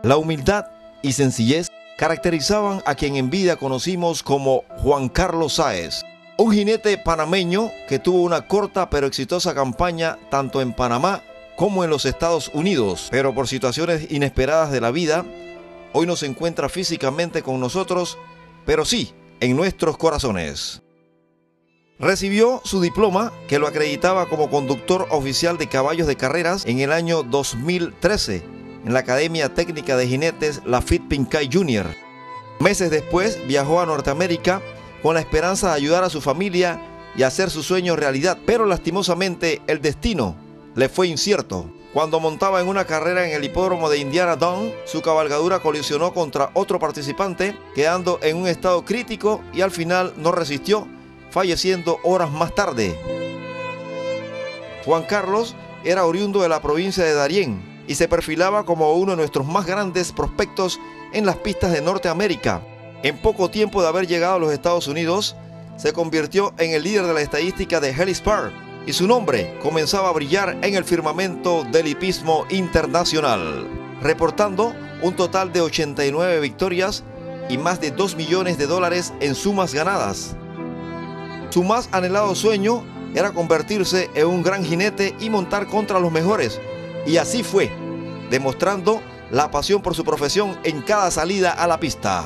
La humildad y sencillez caracterizaban a quien en vida conocimos como Juan Carlos Sáez, un jinete panameño que tuvo una corta pero exitosa campaña tanto en Panamá como en los Estados Unidos, pero por situaciones inesperadas de la vida, hoy no se encuentra físicamente con nosotros, pero sí en nuestros corazones. Recibió su diploma que lo acreditaba como conductor oficial de caballos de carreras en el año 2013 en la Academia Técnica de Jinetes Lafitte Pincay Jr. Meses después viajó a Norteamérica con la esperanza de ayudar a su familia y hacer su sueño realidad, pero lastimosamente el destino le fue incierto. Cuando montaba en una carrera en el hipódromo de Indiana Dome, su cabalgadura colisionó contra otro participante, quedando en un estado crítico y al final no resistió, falleciendo horas más tarde. Juan Carlos era oriundo de la provincia de Darién y se perfilaba como uno de nuestros más grandes prospectos en las pistas de Norteamérica. En poco tiempo de haber llegado a los Estados Unidos, se convirtió en el líder de la estadística de Ellis Park y su nombre comenzaba a brillar en el firmamento del hipismo internacional, reportando un total de 89 victorias y más de $2 millones en sumas ganadas. Su más anhelado sueño era convertirse en un gran jinete y montar contra los mejores, y así fue, demostrando la pasión por su profesión en cada salida a la pista.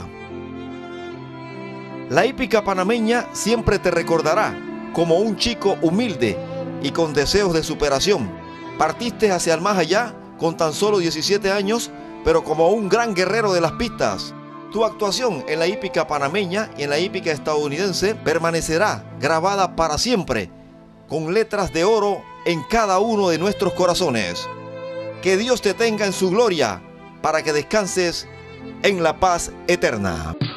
La hípica panameña siempre te recordará como un chico humilde y con deseos de superación. Partiste hacia el más allá con tan solo 17 años, pero como un gran guerrero de las pistas. Tu actuación en la hípica panameña y en la hípica estadounidense permanecerá grabada para siempre, con letras de oro en cada uno de nuestros corazones. Que Dios te tenga en su gloria, para que descanses en la paz eterna.